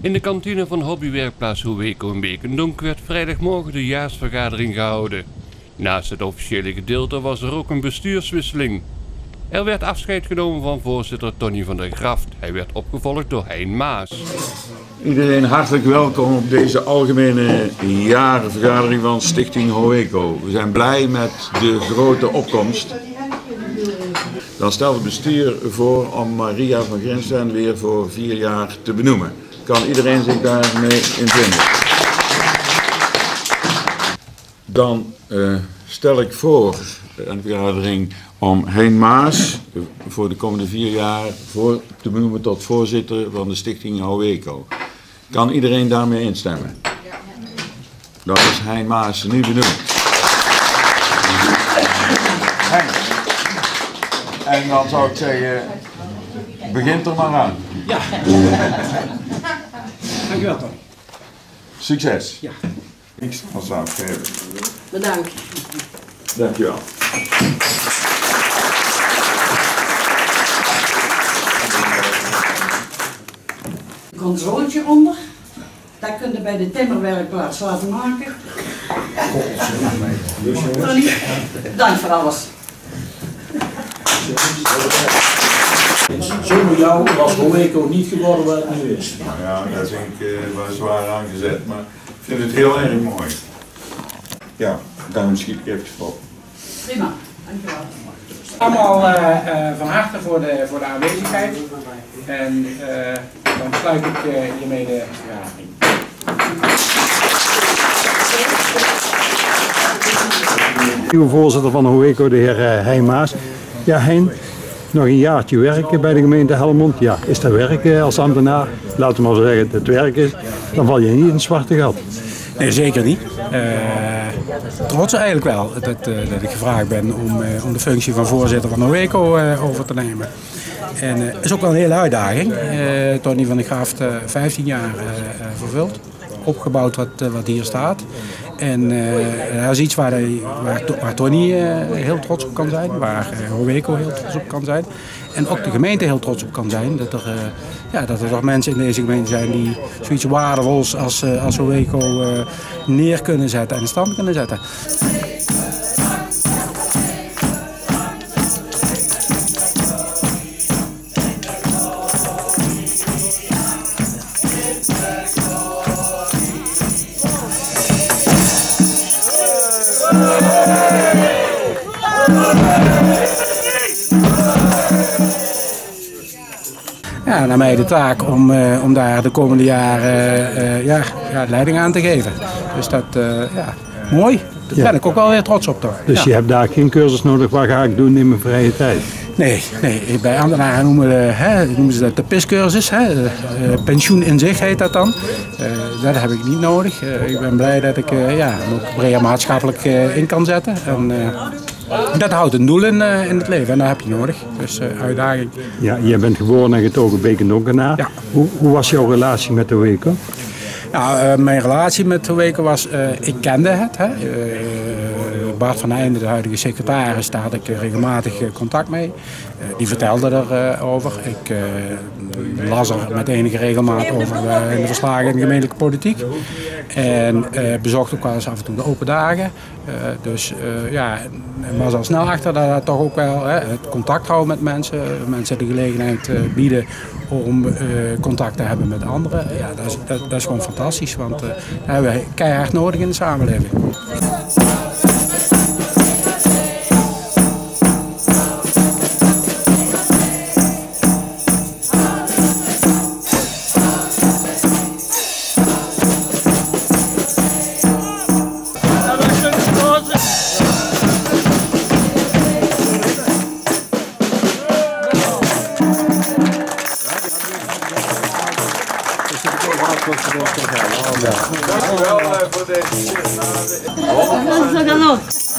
In de kantine van hobbywerkplaats Hoeweco in Bekendonk werd vrijdagmorgen de jaarsvergadering gehouden. Naast het officiële gedeelte was er ook een bestuurswisseling. Er werd afscheid genomen van voorzitter Tony van der Graft. Hij werd opgevolgd door Hein Maas. Iedereen hartelijk welkom op deze algemene jaarvergadering van Stichting Hoeweco. We zijn blij met de grote opkomst. Dan stelt het bestuur voor om Maria van Grinstein weer voor 4 jaar te benoemen. Kan iedereen zich daarmee in vinden? Dan stel ik voor aan de vergadering om Hein Maas voor de komende 4 jaar te benoemen tot voorzitter van de Stichting Hoeweco. Kan iedereen daarmee instemmen? Dan is Hein Maas nu benoemd. Hein. En dan zou ik zeggen, begint er maar aan. Ja. Dankjewel Tony. Succes. Ja. Niks van samengeven. Bedankt. Dankjewel. Een controletje onder. Dat kun je bij de timmerwerkplaats laten maken. Tony, dank voor alles. Zonder jou was Hoeweco niet geworden wat het nu is. Nou ja, dat vind ik wel zwaar aangezet, maar ik vind het heel erg mooi. Ja, daarom schiet ik even op. Prima, dankjewel. Allemaal van harte voor de aanwezigheid. En dan sluit ik hiermee de vergadering. Nieuwe voorzitter van Hoeweco, de heer Hein Maas. Ja, Hein, nog een jaartje werken bij de gemeente Helmond. Ja, is dat werk als ambtenaar? Laten we maar zeggen dat het werk is. Dan val je niet in het zwarte gat. Nee, zeker niet. Trots eigenlijk wel dat ik gevraagd ben om de functie van voorzitter van Hoeweco over te nemen. En het is ook wel een hele uitdaging. Tony van der Graft 15 jaar vervuld. Opgebouwd wat hier staat. En dat is iets waar Tony heel trots op kan zijn, waar Hoeweco heel trots op kan zijn. En ook de gemeente heel trots op kan zijn. Dat er toch mensen in deze gemeente zijn die zoiets waardevols als Hoeweco neer kunnen zetten en in stand kunnen zetten. Ja, naar mij de taak om daar de komende jaren leiding aan te geven. Dus dat, mooi. Daar ben ik ook wel weer trots op toch. Dus je hebt daar geen cursus nodig, wat ga ik doen in mijn vrije tijd? Nee, bij ambtenaren noemen ze dat de PIS-cursus. Pensioen in zich heet dat dan. Dat heb ik niet nodig. Ik ben blij dat ik me ook breder maatschappelijk in kan zetten. En, dat houdt een doel in het leven en dat heb je nodig. Dus uitdaging. Ja, je bent geboren en getogen Bekendonkenaar. Ja. Hoe was jouw relatie met Hoeweco? Nou, mijn relatie met Hoeweco was, ik kende het. Bart van Eijnden, de huidige secretaris, daar had ik regelmatig contact mee. Die vertelde erover. Ik las er met enige regelmaat over in de verslagen in de gemeentelijke politiek. En bezocht ook wel eens af en toe de open dagen. Ik was al snel achter dat toch ook wel het contact houden met mensen de gelegenheid bieden om contact te hebben met anderen. Ja, dat is gewoon fantastisch, want dat hebben we keihard nodig in de samenleving. Dankjewel voor deze.